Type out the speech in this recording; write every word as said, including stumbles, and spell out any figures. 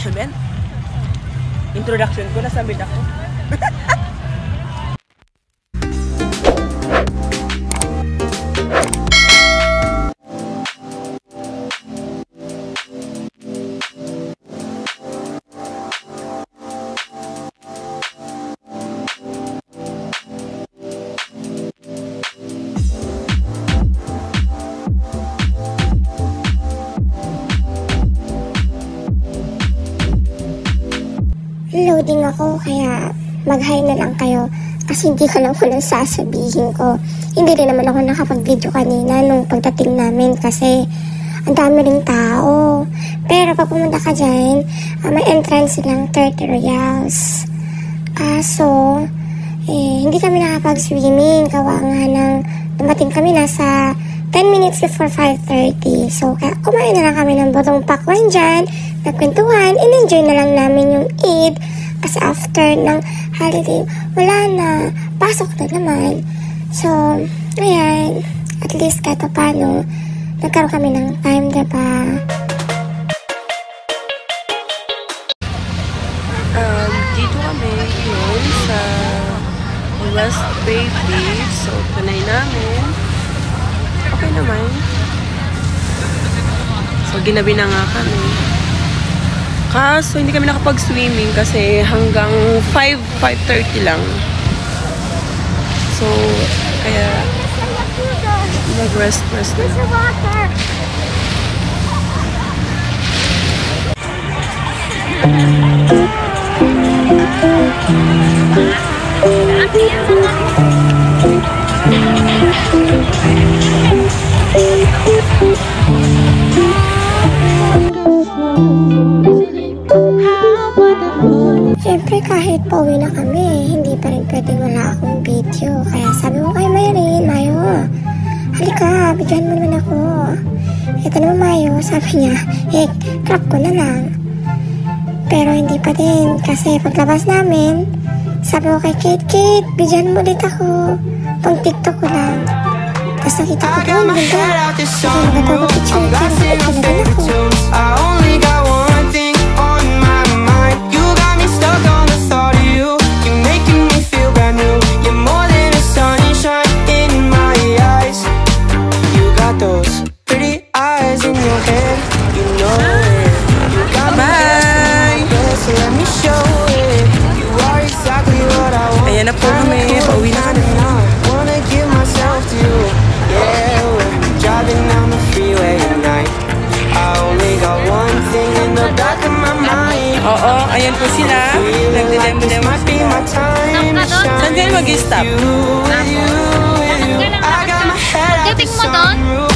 Ben, introduction ko, nasa mid ako. Loading ako, kaya mag-hi na lang kayo kasi hindi ko lang kung sasabihin ko. Hindi rin naman ako nakapag-video kanina nung pagdating namin kasi ang dami ring tao. Pero pag pumunta ka dyan, uh, may entrance lang thirty reals. Kaso, eh, hindi kami nakapag-swimming. Kawa nga nang dumating kami nasa ten minutes before five thirty. So, kaya kumain na lang kami ng butong pakwan dyan, nagkwentuhan, in-enjoy na lang namin yung Eid. Kasi after ng holiday, wala na. Pasok na naman. So, ayan. At least kahit paano, nagkaroon kami ng time, diba? Um, dito kami yun sa West Bay Beach. So, tunay namin. Okay naman. So, ginabi na nga kami. Kaso, hindi kami nakapag-swimming kasi hanggang five, five thirty lang. So, kaya nag-rest-rest na. Siyempre kahit pauwi na kami, hindi pa rin pwedeng wala akong video. Kaya sabi ko kay Mayrin, Mayo, halika, bigyan mo naman ako. Ito naman Mayo, sabi niya, eh, crop ko na lang. Pero hindi pa din, kasi paglabas namin, sabi ko kay Kate, Kate, bigyan mo ulit ako. Pang TikTok ko lang. Tapos nakita ko doon, ganda. Kasi nagatawa picture, pero bakit ko na din ako. Ayan na po kami. Pauwi na kami. Oo, ayan po sila. Nagdidemo-demo sila. Saan kayo mag-stop? Pagdating mo doon,